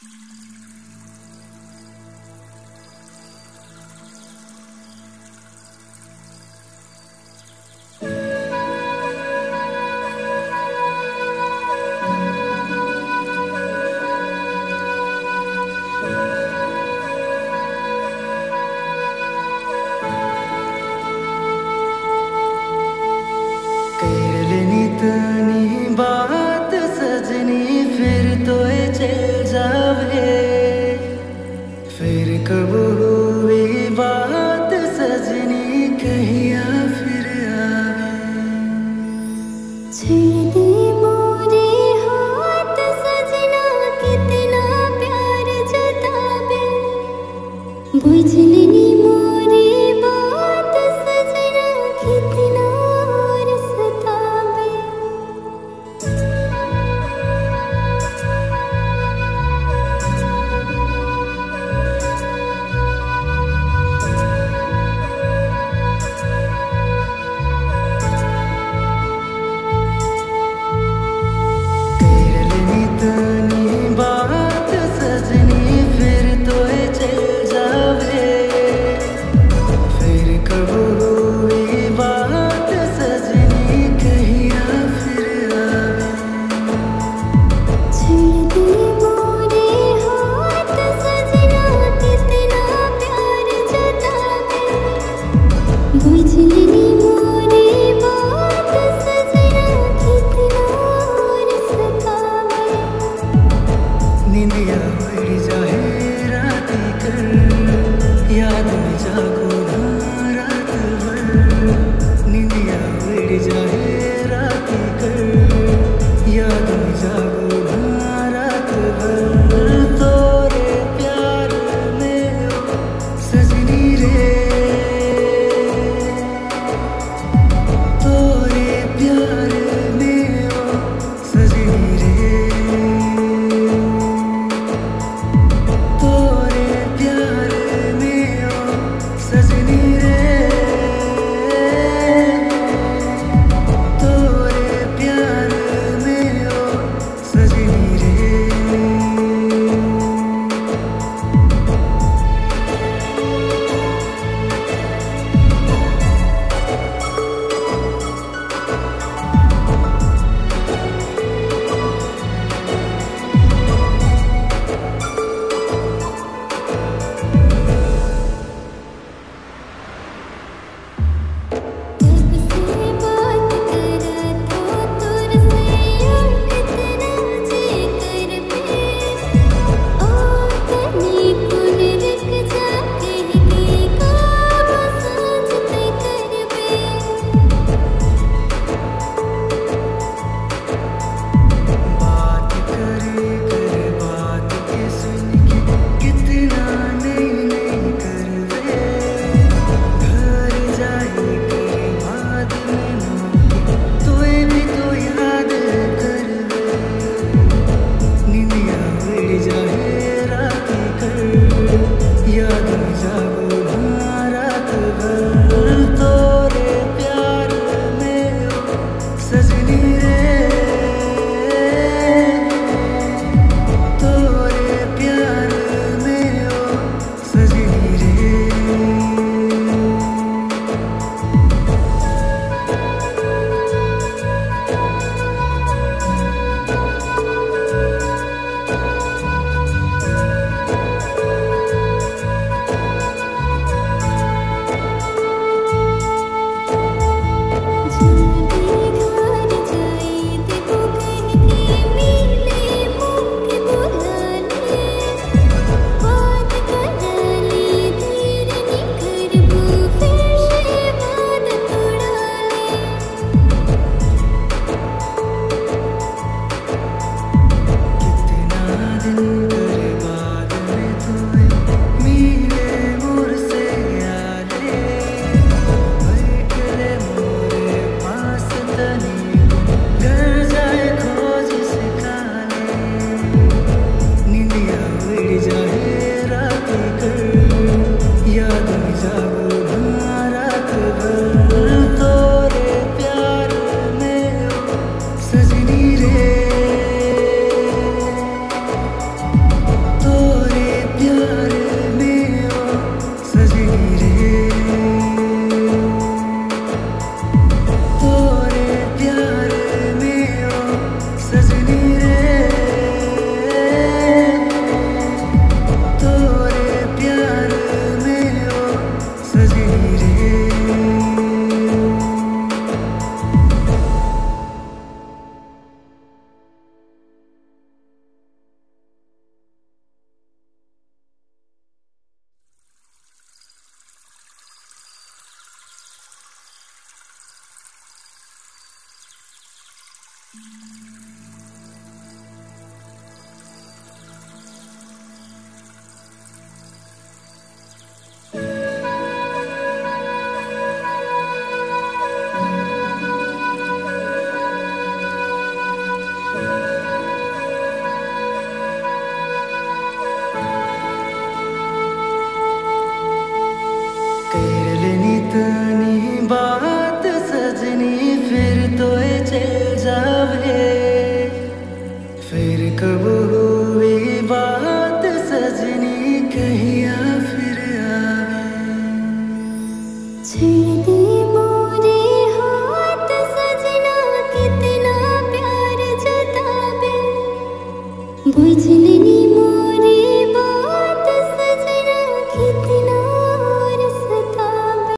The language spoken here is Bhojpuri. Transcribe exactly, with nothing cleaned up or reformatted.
इतनी बात सजनी फिर तो ये चल जावे, फिर कब हुई बात सजनी कहिया फिर आवे। छेड़ दे मोरे हाथ सजना कितना प्यार जतावे, बुझ लेनी मोरी बात सजना कितना और सतावे। इतनी बात सजनी फिर तो ये चल जावे, फिर कब हुई बात सजनी कहिया फिर आवे। छेड़ दे मोरे हाथ सजना कितना प्यार जतावे, बुझ लेनी मोरी बात सजना कितना और सतावे। निंदिया उड़ जाए रात कर, याद में जागो ना रात भर। निंदिया उड़ जाए रात कर, याद में जागो ना रात भर। तोरे प्यार में ओ सजनी रे, इतनी बात सजनी फिर तो ये चल जावे फिर कब